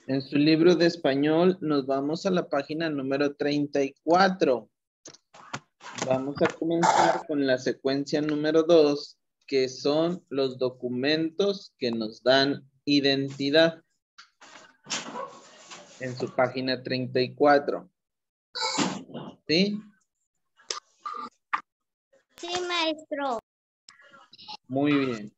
En su libro de español nos vamos a la página número 34. Vamos a comenzar con la secuencia número 2, que son los documentos que nos dan identidad. En su página 34. ¿Sí? Sí, maestro. Muy bien.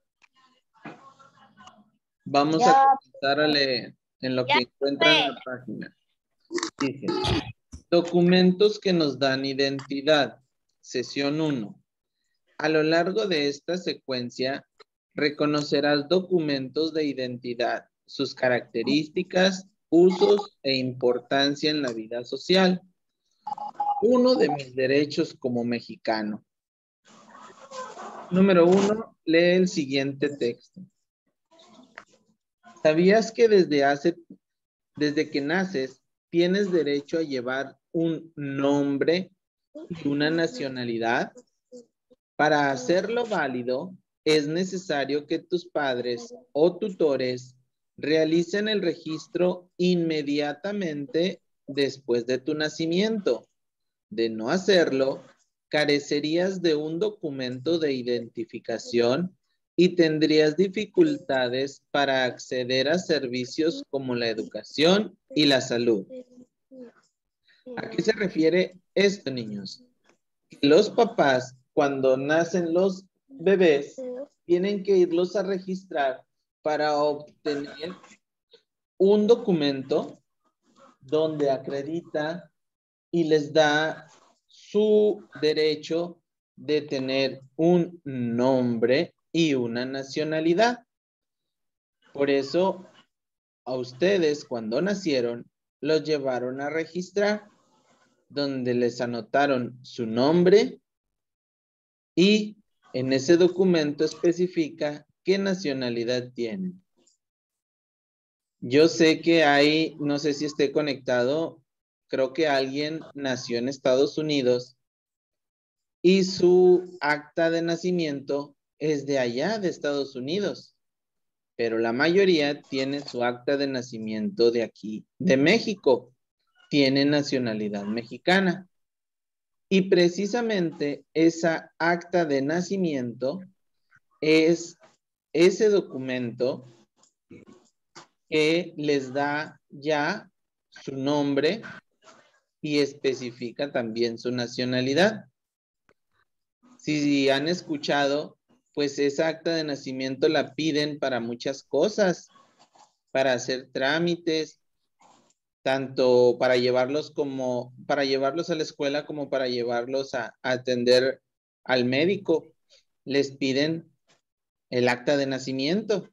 Vamos a comenzar a leer en lo que encuentran la página. Dice, documentos que nos dan identidad. Sesión 1. A lo largo de esta secuencia, reconocerás documentos de identidad, sus características, usos e importancia en la vida social. Uno de mis derechos como mexicano. Número 1, lee el siguiente texto. ¿Sabías que desde que naces, tienes derecho a llevar un nombre y una nacionalidad? Para hacerlo válido, es necesario que tus padres o tutores realicen el registro inmediatamente después de tu nacimiento. De no hacerlo, carecerías de un documento de identificación y tendrías dificultades para acceder a servicios como la educación y la salud. ¿A qué se refiere esto, niños? Que los papás, cuando nacen los bebés, tienen que irlos a registrar para obtener un documento donde acredita y les da su derecho de tener un nombre y una nacionalidad. Por eso, a ustedes cuando nacieron, los llevaron a registrar, donde les anotaron su nombre y en ese documento especifica qué nacionalidad tienen. Yo sé que hay, no sé si esté conectado, creo que alguien nació en Estados Unidos y su acta de nacimiento es de allá, de Estados Unidos, pero la mayoría tiene su acta de nacimiento de aquí, de México, tiene nacionalidad mexicana. Y precisamente esa acta de nacimiento es ese documento que les da ya su nombre y especifica también su nacionalidad. Si han escuchado, pues esa acta de nacimiento la piden para muchas cosas, para hacer trámites, tanto para llevarlos a la escuela como para llevarlos a atender al médico. Les piden el acta de nacimiento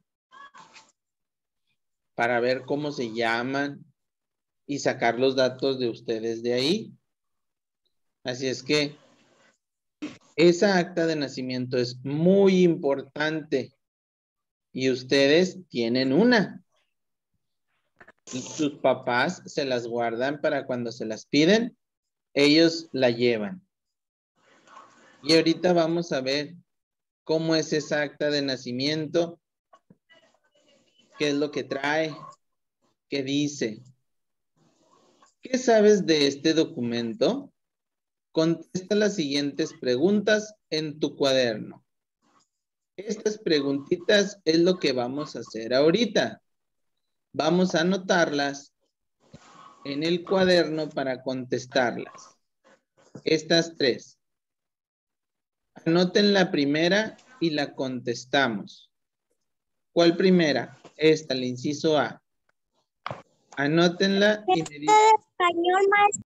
para ver cómo se llaman y sacar los datos de ustedes de ahí. Así es que esa acta de nacimiento es muy importante y ustedes tienen una. Y sus papás se las guardan para cuando se las piden, ellos la llevan. Y ahorita vamos a ver cómo es esa acta de nacimiento, qué es lo que trae, qué dice. ¿Qué sabes de este documento? Contesta las siguientes preguntas en tu cuaderno. Estas preguntitas es lo que vamos a hacer ahorita. Vamos a anotarlas en el cuaderno para contestarlas. Estas tres. Anoten la primera y la contestamos. ¿Cuál primera? Esta, el inciso A. Anótenla y me dicen. Español, maestro.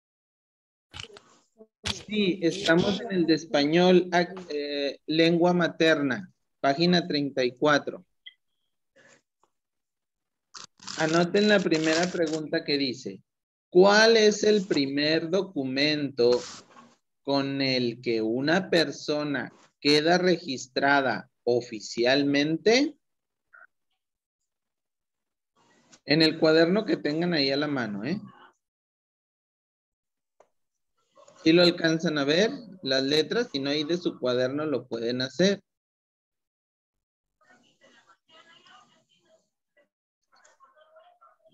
Sí, estamos en el de español, lengua materna, página 34. Anoten la primera pregunta que dice, ¿cuál es el primer documento con el que una persona queda registrada oficialmente? En el cuaderno que tengan ahí a la mano, ¿eh? Si lo alcanzan a ver, las letras, si no hay de su cuaderno lo pueden hacer.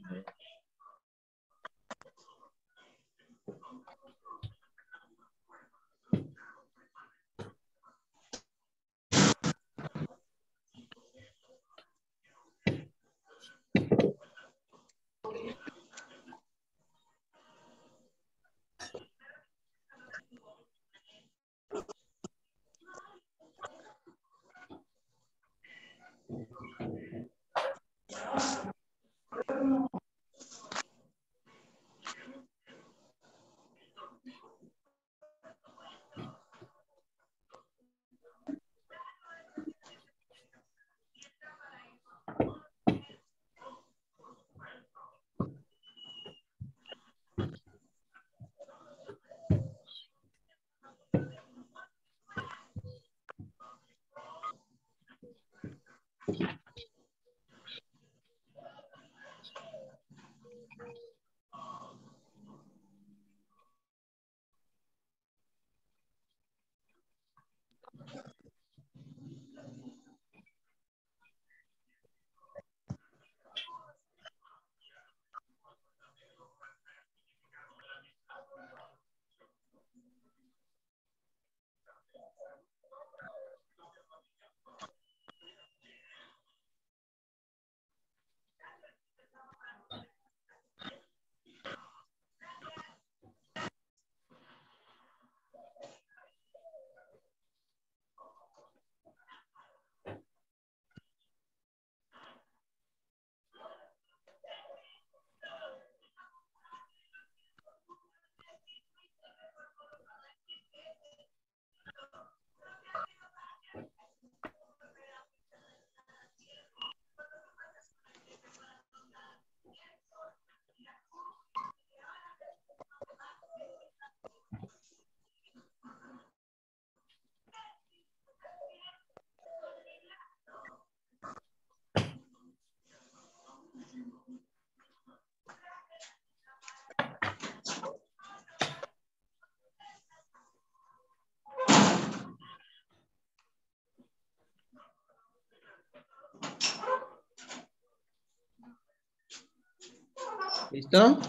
¿Listo?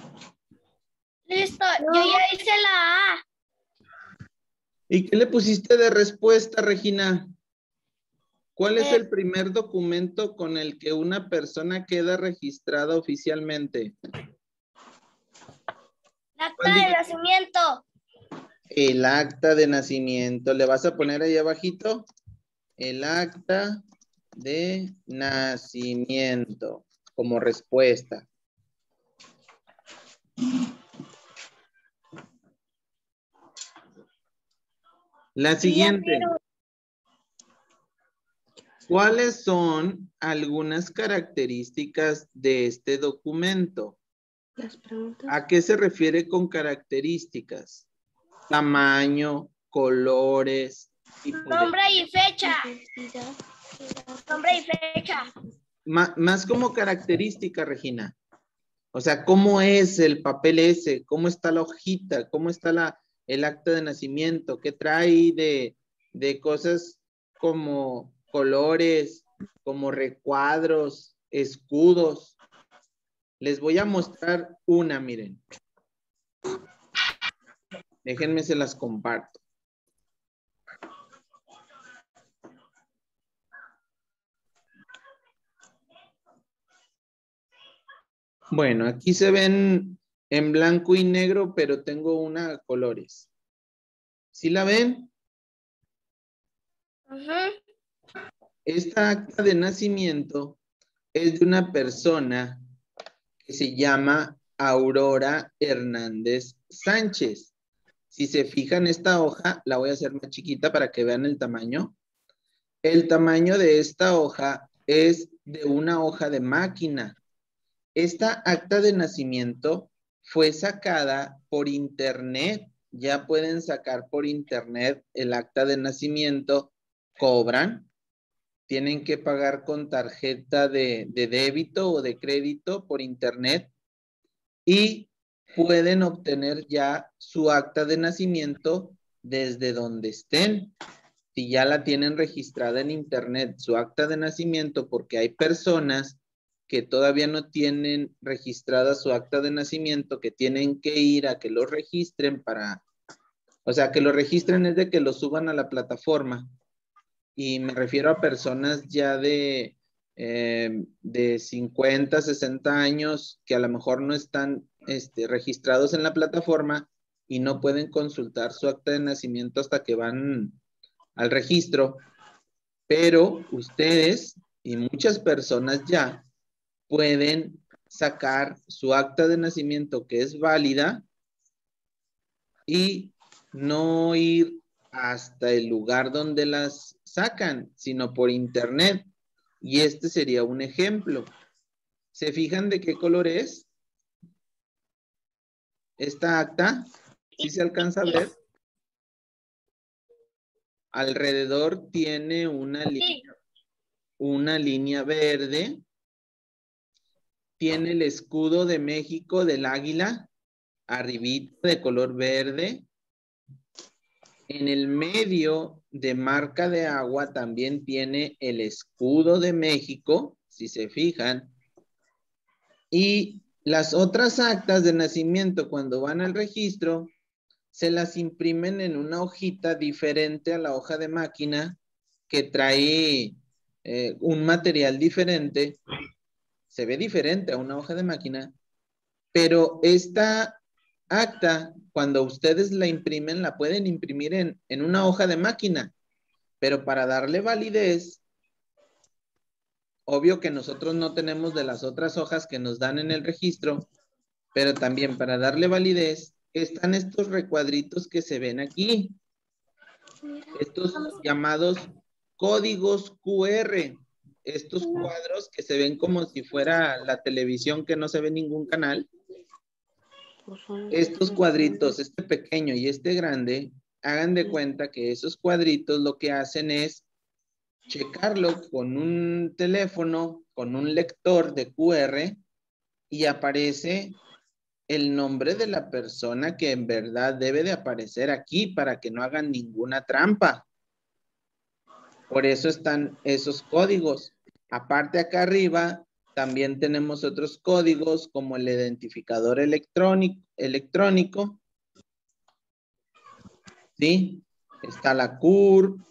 Listo, yo ya hice la A. ¿Y qué le pusiste de respuesta, Regina? ¿Cuál es el primer documento con el que una persona queda registrada oficialmente? La acta de nacimiento. El acta de nacimiento. ¿Le vas a poner ahí abajito? El acta de nacimiento como respuesta. La siguiente. ¿Cuáles son algunas características de este documento? Las preguntas. ¿A qué se refiere con características? Tamaño, colores, tipo de... Nombre y fecha. Nombre y fecha. Más como característica, Regina. O sea, ¿cómo es el papel ese? ¿Cómo está la hojita? ¿Cómo está el acta de nacimiento? ¿Qué trae de cosas como colores, como recuadros, escudos? Les voy a mostrar una, miren. Déjenme se las comparto. Bueno, aquí se ven en blanco y negro, pero tengo una a colores. ¿Sí la ven? Esta acta de nacimiento es de una persona que se llama Aurora Hernández Sánchez. Si se fijan esta hoja, la voy a hacer más chiquita para que vean el tamaño. El tamaño de esta hoja es de una hoja de máquina. Esta acta de nacimiento fue sacada por internet. Ya pueden sacar por internet el acta de nacimiento. Cobran. Tienen que pagar con tarjeta de débito o de crédito por internet. Y pueden obtener ya su acta de nacimiento desde donde estén. Si ya la tienen registrada en internet, su acta de nacimiento, porque hay personas que todavía no tienen registrada su acta de nacimiento, que tienen que ir a que lo registren para, o sea, que lo registren es de que lo suban a la plataforma. Y me refiero a personas ya de 50, 60 años que a lo mejor no están registrados en la plataforma y no pueden consultar su acta de nacimiento hasta que van al registro. Pero ustedes y muchas personas ya pueden sacar su acta de nacimiento que es válida y no ir hasta el lugar donde las sacan, sino por internet. Y este sería un ejemplo. ¿Se fijan de qué color es esta acta? ¿Sí se alcanza a ver? Alrededor tiene una línea verde. Tiene el escudo de México del águila, arribita de color verde. En el medio de marca de agua también tiene el escudo de México, si se fijan. Y las otras actas de nacimiento, cuando van al registro, se las imprimen en una hojita diferente a la hoja de máquina que trae un material diferente. Se ve diferente a una hoja de máquina, pero esta acta, cuando ustedes la imprimen, la pueden imprimir en una hoja de máquina, pero para darle validez, obvio que nosotros no tenemos de las otras hojas que nos dan en el registro, pero también para darle validez, están estos recuadritos que se ven aquí, estos llamados códigos QR, estos cuadros que se ven como si fuera la televisión que no se ve ningún canal. Estos cuadritos, este pequeño y este grande, hagan de cuenta que esos cuadritos lo que hacen es checarlo con un teléfono, con un lector de QR y aparece el nombre de la persona que en verdad debe de aparecer aquí para que no hagan ninguna trampa. Por eso están esos códigos. Aparte acá arriba también tenemos otros códigos como el identificador electrónico. ¿Sí? Está la CURP,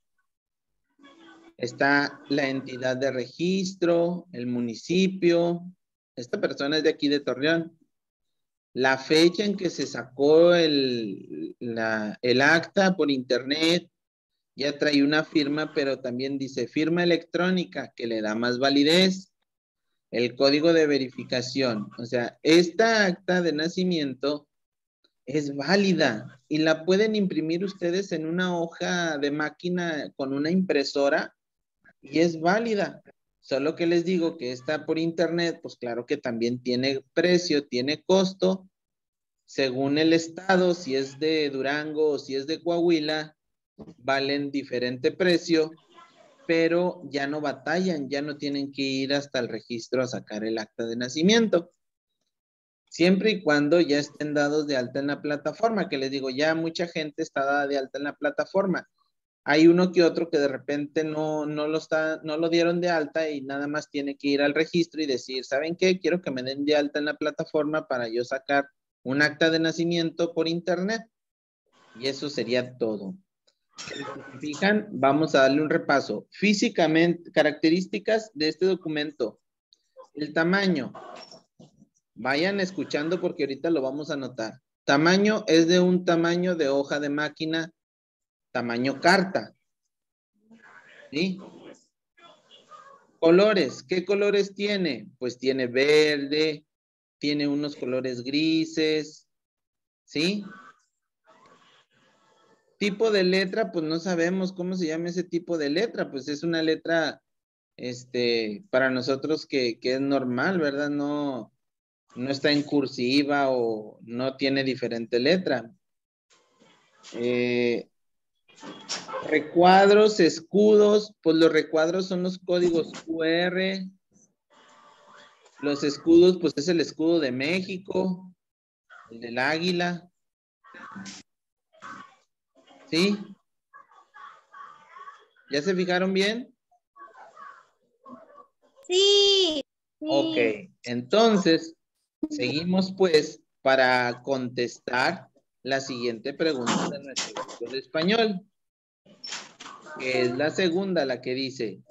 está la entidad de registro, el municipio. Esta persona es de aquí de Torreón. La fecha en que se sacó el acta por internet, ya trae una firma, pero también dice firma electrónica, que le da más validez. El código de verificación. O sea, esta acta de nacimiento es válida y la pueden imprimir ustedes en una hoja de máquina con una impresora y es válida. Solo que les digo que está por internet, pues claro que también tiene precio, tiene costo. Según el estado, si es de Durango o si es de Coahuila, valen diferente precio, pero ya no batallan, ya no tienen que ir hasta el registro a sacar el acta de nacimiento. Siempre y cuando ya estén dados de alta en la plataforma, que les digo, ya mucha gente está dada de alta en la plataforma. Hay uno que otro que de repente no lo dieron de alta y nada más tiene que ir al registro y decir, ¿saben qué? Quiero que me den de alta en la plataforma para yo sacar un acta de nacimiento por internet. Y eso sería todo. Si se fijan, vamos a darle un repaso. Físicamente, características de este documento. El tamaño. Vayan escuchando porque ahorita lo vamos a notar. Tamaño es de un tamaño de hoja de máquina, tamaño carta. ¿Sí? Colores. ¿Qué colores tiene? Pues tiene verde, tiene unos colores grises. ¿Sí? Tipo de letra, pues no sabemos cómo se llama ese tipo de letra. Pues es una letra, para nosotros que es normal, ¿verdad? No está en cursiva o no tiene diferente letra. Recuadros, escudos, pues los recuadros son los códigos QR. Los escudos, pues es el escudo de México, el del águila. ¿Sí? ¿Ya se fijaron bien? Sí. Sí. Ok, entonces seguimos pues para contestar la siguiente pregunta de nuestro grupo de español, que es la segunda, la que dice,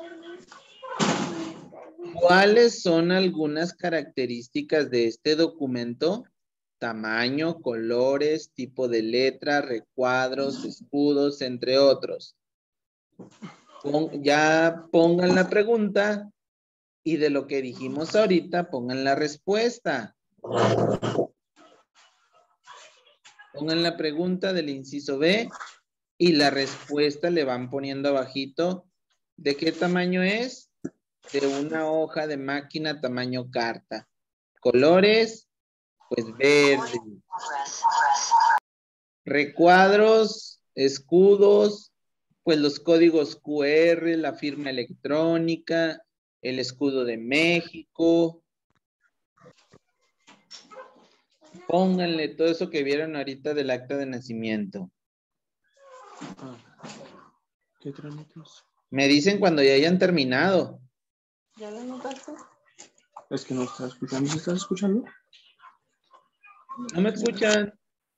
¿cuáles son algunas características de este documento? Tamaño, colores, tipo de letra, recuadros, escudos, entre otros. Ya pongan la pregunta y de lo que dijimos ahorita, pongan la respuesta. Pongan la pregunta del inciso B y la respuesta le van poniendo abajito. ¿De qué tamaño es? De una hoja de máquina tamaño carta. Colores, pues verde. Recuadros, escudos, pues los códigos QR, la firma electrónica, el escudo de México. Pónganle todo eso que vieron ahorita del acta de nacimiento. ¿Qué trámites? Me dicen cuando ya hayan terminado. ¿Ya lo notaste? Es que no estás escuchando. ¿Sí estás escuchando? ¿No me escuchan?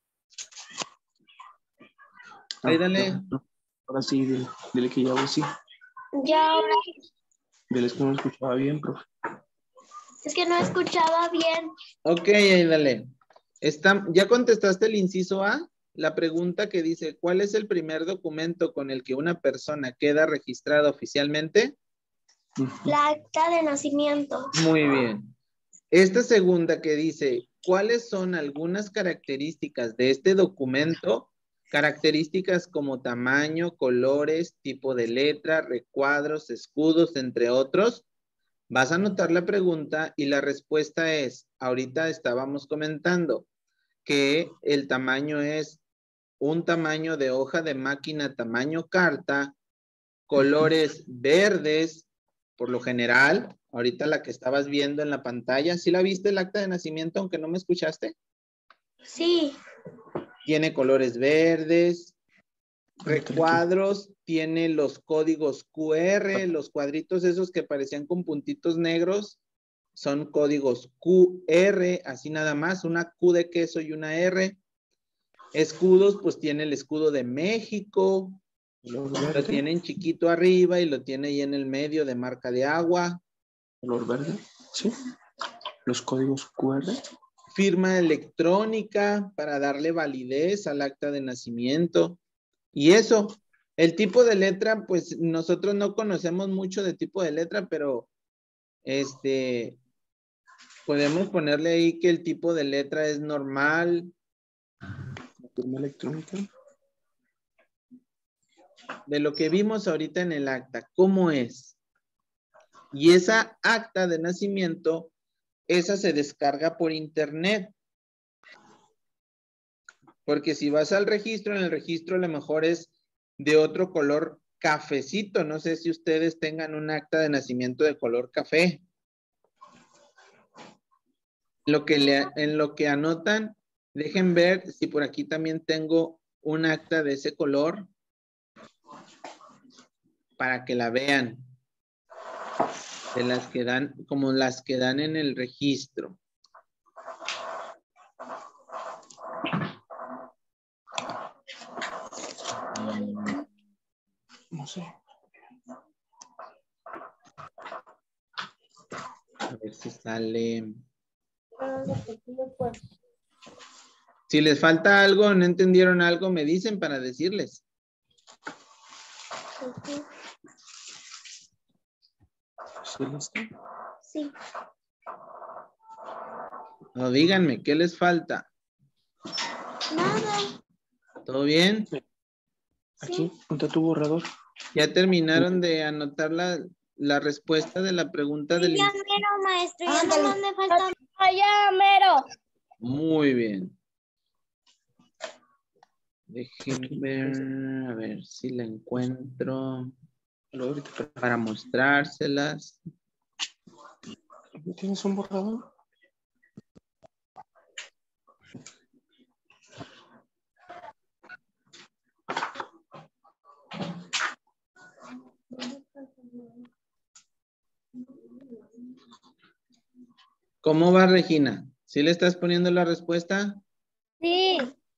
Ahí dale. Ahora sí, dile que ya voy, sí. Ya ahora. Dile que no escuchaba bien, profe. Es que no escuchaba bien. Ok, ahí dale. ¿Ya contestaste el inciso A? La pregunta que dice, ¿cuál es el primer documento con el que una persona queda registrada oficialmente? La acta de nacimiento. Muy bien. Esta segunda que dice, ¿cuáles son algunas características de este documento? Características como tamaño, colores, tipo de letra, recuadros, escudos, entre otros. Vas a anotar la pregunta y la respuesta es, ahorita estábamos comentando que el tamaño es un tamaño de hoja de máquina tamaño carta, colores verdes, por lo general, ahorita la que estabas viendo en la pantalla, ¿sí la viste el acta de nacimiento aunque no me escuchaste? Sí. Tiene colores verdes, recuadros, tiene los códigos QR, los cuadritos esos que parecían con puntitos negros, son códigos QR, así nada más, una Q de queso y una R. Escudos, pues tiene el escudo de México, lo tiene en chiquito arriba y lo tiene ahí en el medio de marca de agua. Color verde, sí. Los códigos QR. Firma electrónica para darle validez al acta de nacimiento. Y eso, el tipo de letra, pues nosotros no conocemos mucho de tipo de letra, pero podemos ponerle ahí que el tipo de letra es normal. La firma electrónica. De lo que vimos ahorita en el acta, ¿cómo es? Y esa acta de nacimiento, esa se descarga por internet. Porque si vas al registro, en el registro a lo mejor es de otro color cafecito. No sé si ustedes tengan un acta de nacimiento de color café. En lo que anotan, dejen ver si por aquí también tengo un acta de ese color para que la vean. De las que dan, como las que dan en el registro. No sé. A ver si sale. Si les falta algo, no entendieron algo, me dicen para decirles. ¿Sí listo? Sí. No, díganme, ¿qué les falta? Nada. ¿Todo bien? Aquí, ponte tu borrador. ¿Ya terminaron de anotar la respuesta de la pregunta del... Ya mero, maestro. Ya no me falta. Allá mero. Muy bien. Déjenme ver, a ver si la encuentro para mostrárselas. ¿Tienes un borrador? ¿Cómo va, Regina? ¿Sí le estás poniendo la respuesta? Sí.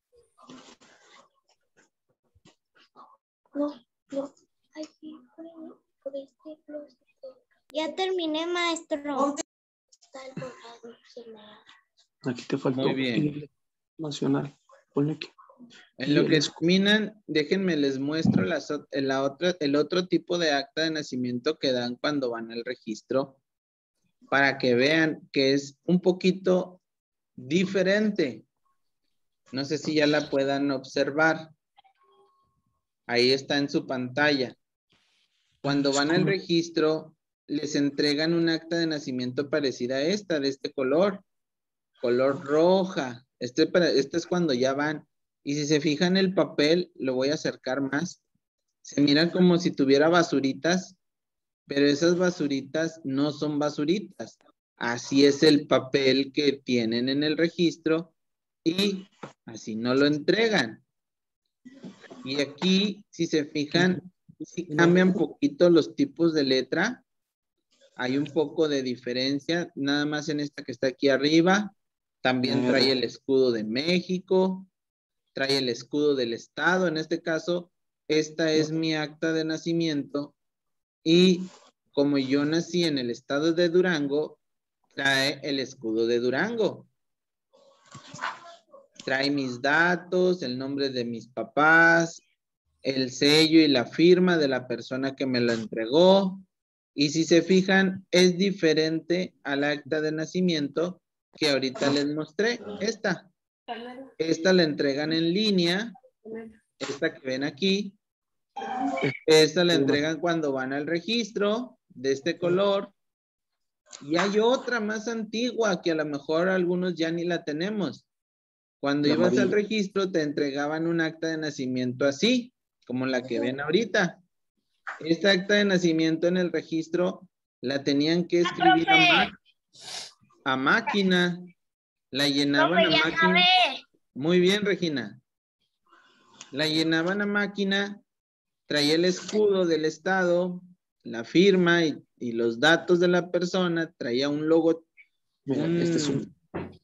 No. Ay, sí, por este. Ya terminé, maestro. Está el borrador, se me ha- Aquí te faltó. Muy bien. Nacional. Ponle aquí. En lo que terminan, déjenme les muestro el otro tipo de acta de nacimiento que dan cuando van al registro para que vean que es un poquito diferente. No sé si ya la puedan observar. Ahí está en su pantalla. Cuando van al registro, les entregan un acta de nacimiento parecida a esta, de este color roja. Este es cuando ya van. Y si se fijan el papel, lo voy a acercar más. Se mira como si tuviera basuritas, pero esas basuritas no son basuritas. Así es el papel que tienen en el registro y así no lo entregan. Y aquí, si se fijan, sí cambian poquito los tipos de letra. Hay un poco de diferencia, nada más en esta que está aquí arriba. También trae el escudo de México, trae el escudo del estado. En este caso, esta es mi acta de nacimiento y como yo nací en el estado de Durango, trae el escudo de Durango. Trae mis datos, el nombre de mis papás, el sello y la firma de la persona que me lo entregó. Y si se fijan, es diferente al acta de nacimiento que ahorita les mostré. Esta la entregan en línea, esta que ven aquí. Esta la entregan cuando van al registro de este color. Y hay otra más antigua que a lo mejor algunos ya ni la tenemos. Cuando ibas al registro te entregaban un acta de nacimiento así, como la que ven ahorita. Esta acta de nacimiento en el registro la tenían que escribir a máquina. La llenaban a máquina. Muy bien, Regina. La llenaban a máquina, traía el escudo del estado, la firma y los datos de la persona, traía un logo. Este es un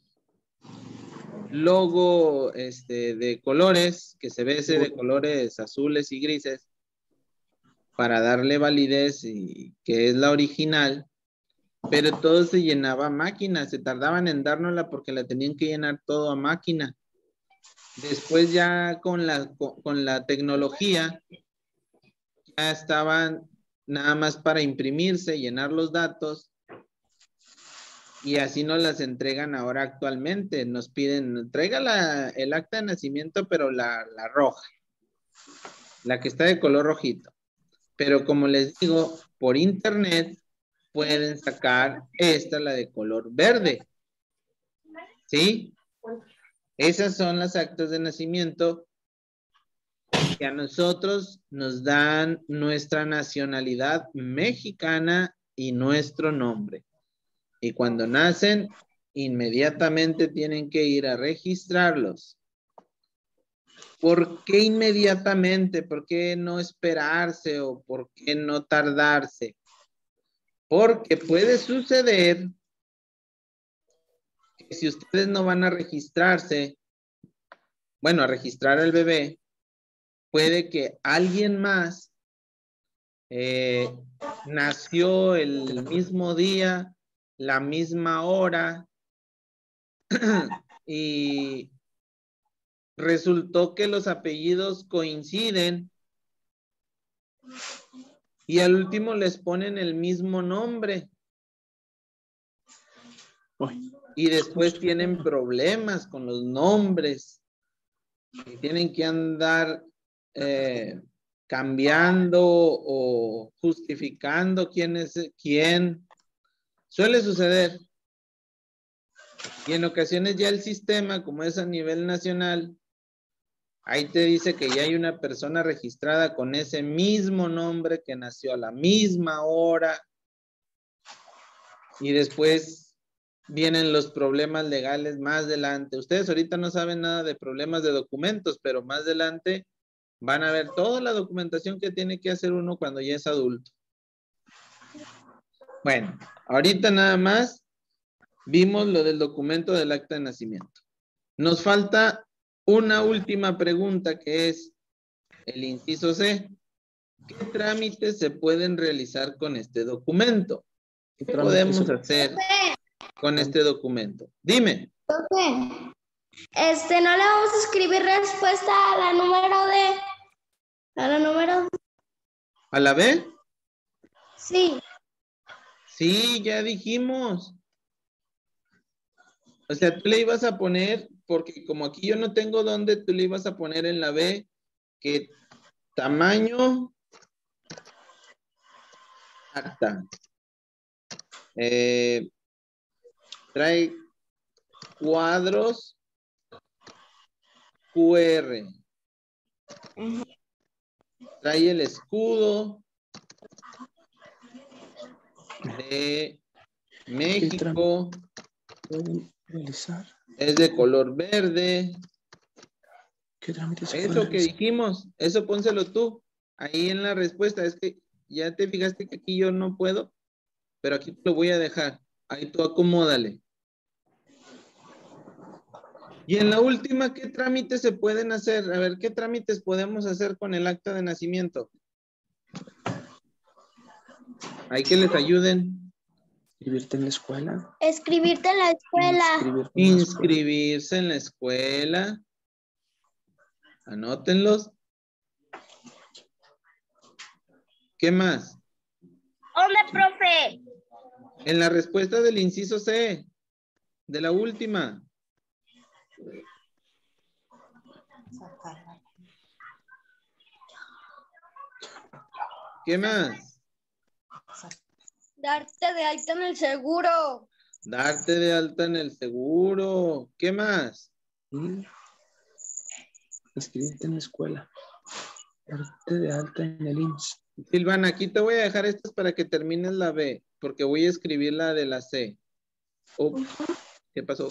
logo de colores, que se ve ese de colores azules y grises, para darle validez y que es la original, pero todo se llenaba a máquina, se tardaban en dárnosla porque la tenían que llenar todo a máquina. Después ya con la tecnología, ya estaban nada más para imprimirse, llenar los datos, y así nos las entregan ahora actualmente. Nos piden, traiga el acta de nacimiento, pero la roja, la que está de color rojito. Pero como les digo, por internet pueden sacar esta, la de color verde. ¿Sí? Esas son las actas de nacimiento que a nosotros nos dan nuestra nacionalidad mexicana y nuestro nombre. Y cuando nacen, inmediatamente tienen que ir a registrarlos. ¿Por qué inmediatamente? ¿Por qué no esperarse o por qué no tardarse? Porque puede suceder que si ustedes no van a registrarse, bueno, a registrar al bebé, puede que alguien más nació el mismo día, la misma hora, y resultó que los apellidos coinciden y al último les ponen el mismo nombre. Y después tienen problemas con los nombres y tienen que andar cambiando o justificando quién es quién. Suele suceder. Y en ocasiones ya el sistema, como es a nivel nacional, ahí te dice que ya hay una persona registrada con ese mismo nombre que nació a la misma hora. Y después vienen los problemas legales más adelante. Ustedes ahorita no saben nada de problemas de documentos, pero más adelante van a ver toda la documentación que tiene que hacer uno cuando ya es adulto. Bueno, ahorita nada más Vimos lo del documento del acta de nacimiento. Nos falta una última pregunta que es el inciso C. ¿Qué trámites se pueden realizar con este documento? ¿Qué podemos hacer con este documento? Dime. Profe, no le vamos a escribir respuesta a la número D. ¿A la número? ¿A la B? Sí. Sí, ya dijimos. O sea, tú le ibas a poner, porque como aquí yo no tengo dónde, tú le ibas a poner en la B que tamaño acta. Trae cuadros QR. Trae el escudo de México. ¿Pueden realizar? Es de color verde. ¿Qué trámites se Eso pueden que realizar? dijimos, eso pónselo tú. Ahí en la respuesta, es que ya te fijaste que aquí yo no puedo, pero aquí te lo voy a dejar. Ahí tú acomódale. Y en la última, ¿qué trámites se pueden hacer? A ver, ¿qué trámites podemos hacer con el acta de nacimiento? Hay que les ayuden. ¿Inscribirte en la escuela? Escribirte en la escuela. Inscribirse en la escuela. Anótenlos. ¿Qué más? ¿Dónde, profe? En la respuesta del inciso C, de la última. ¿Qué más? Darte de alta en el seguro. Darte de alta en el seguro. ¿Qué más? Y inscribirte en la escuela. Darte de alta en el IMSS. Silvana, aquí te voy a dejar estas para que termines la B, porque voy a escribir la de la C. Ups, ¿qué pasó?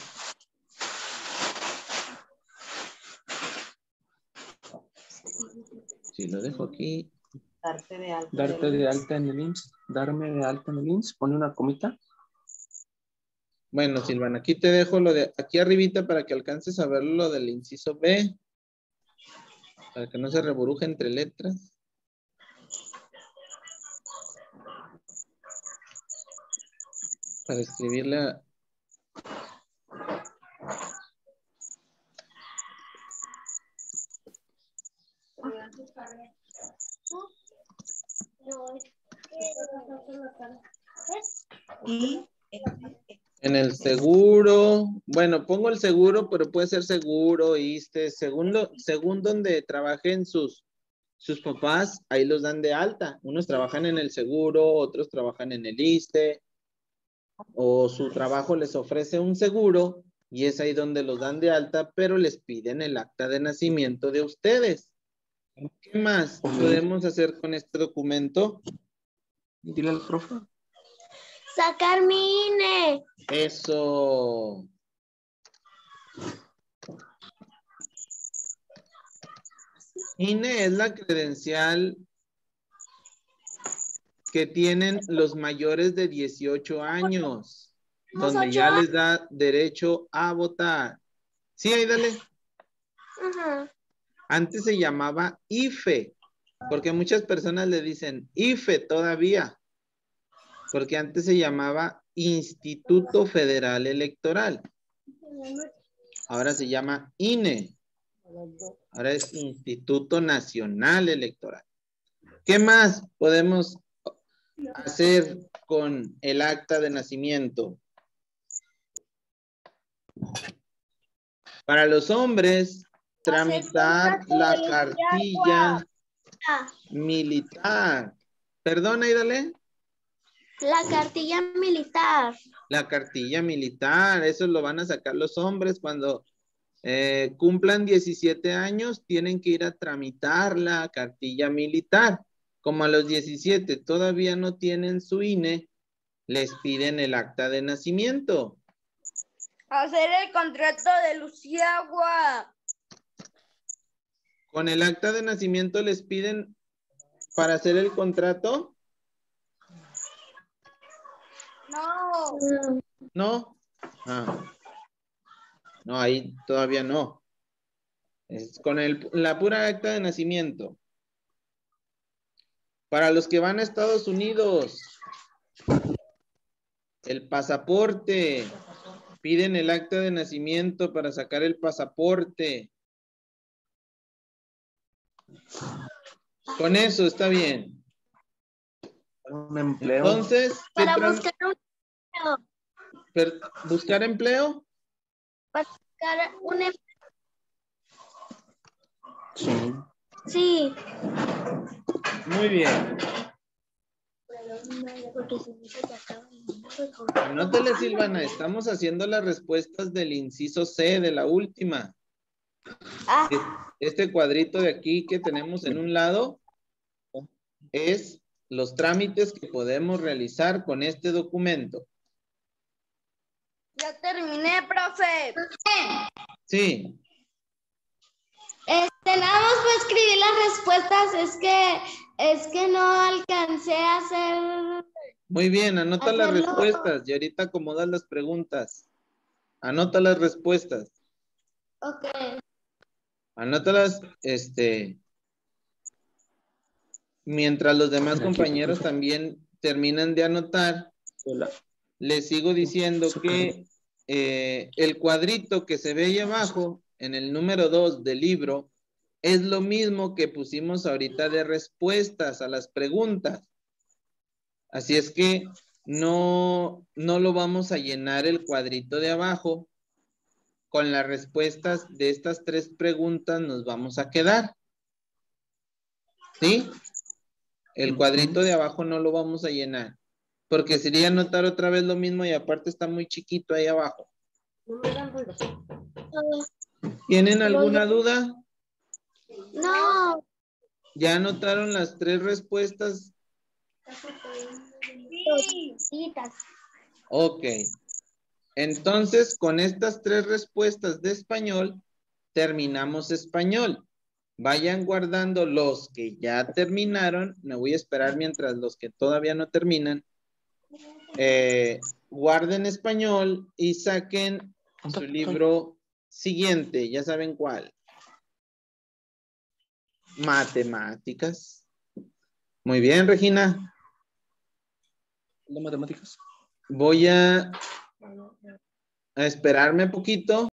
Sí, lo dejo aquí. Darte de alta. Darte de alta en el IMSS. Darme de alta en el IMSS. Pone una comita. Bueno, Silvana, aquí te dejo lo de aquí arribita para que alcances a ver lo del inciso B. Para que no se reburuje entre letras. Para escribirla. Y En el seguro, bueno, pongo el seguro, pero puede ser seguro, ISSSTE, según donde trabajen sus papás, ahí los dan de alta. Unos trabajan en el seguro, otros trabajan en el ISSSTE, o su trabajo les ofrece un seguro y es ahí donde los dan de alta, pero les piden el acta de nacimiento de ustedes. ¿Qué más podemos hacer con este documento? Dile al profe. Sacar mi INE. Eso. INE es la credencial que tienen los mayores de 18 años, donde ya les da derecho a votar. Sí, ahí dale. Ajá. Antes se llamaba IFE, porque muchas personas le dicen IFE todavía, porque antes se llamaba Instituto Federal Electoral. Ahora se llama INE. Ahora es Instituto Nacional Electoral. ¿Qué más podemos hacer con el acta de nacimiento? Para los hombres, tramitar la cartilla militar. Perdón, Aidale. La cartilla militar. La cartilla militar, eso lo van a sacar los hombres cuando cumplan 17 años, tienen que ir a tramitar la cartilla militar. Como a los 17 todavía no tienen su INE, les piden el acta de nacimiento. Hacer el contrato de luz y agua. Con el acta de nacimiento les piden para hacer el contrato. No. No. Ah. No, ahí todavía no. Es con la pura acta de nacimiento. Para los que van a Estados Unidos, el pasaporte. Piden el acta de nacimiento para sacar el pasaporte. Con eso está bien. Un empleo. Entonces, ¿qué Para buscar un empleo. ¿buscar empleo? Para buscar un empleo. Sí. Sí. Muy bien. Anótale, Silvana, estamos haciendo las respuestas del inciso C de la última. Este cuadrito de aquí que tenemos en un lado es los trámites que podemos realizar con este documento. Ya terminé, profe. Sí. Nada más para escribir las respuestas, es que no alcancé a hacer. Muy bien, anota las Hacerlo. respuestas y ahorita acomodas las preguntas. Anota las respuestas. Ok. Anótalas, mientras los demás Aquí, compañeros profe. también terminan de anotar. Hola. Les sigo diciendo que el cuadrito que se ve ahí abajo, en el número 2 del libro, es lo mismo que pusimos ahorita de respuestas a las preguntas. Así es que no lo vamos a llenar el cuadrito de abajo. Con las respuestas de estas 3 preguntas nos vamos a quedar. ¿Sí? El cuadrito de abajo no lo vamos a llenar. Porque sería anotar otra vez lo mismo y aparte está muy chiquito ahí abajo. ¿Tienen alguna duda? No. ¿Ya anotaron las 3 respuestas? Sí. Ok. Entonces, con estas 3 respuestas de español, terminamos español. Vayan guardando los que ya terminaron. Me voy a esperar mientras los que todavía no terminan. Guarden español y saquen su libro siguiente. Ya saben cuál. Matemáticas. Muy bien, Regina. ¿De matemáticas? Voy a esperarme poquito.